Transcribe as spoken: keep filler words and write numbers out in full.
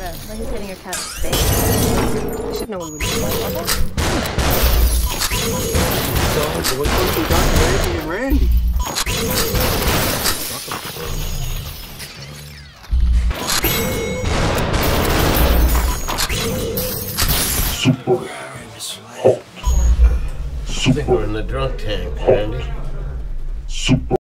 that. Like he's hitting your cat's face. You should know what we do that. So, what you got Randy and Randy? Super hot. I think we're in the drunk tank, Randy. Super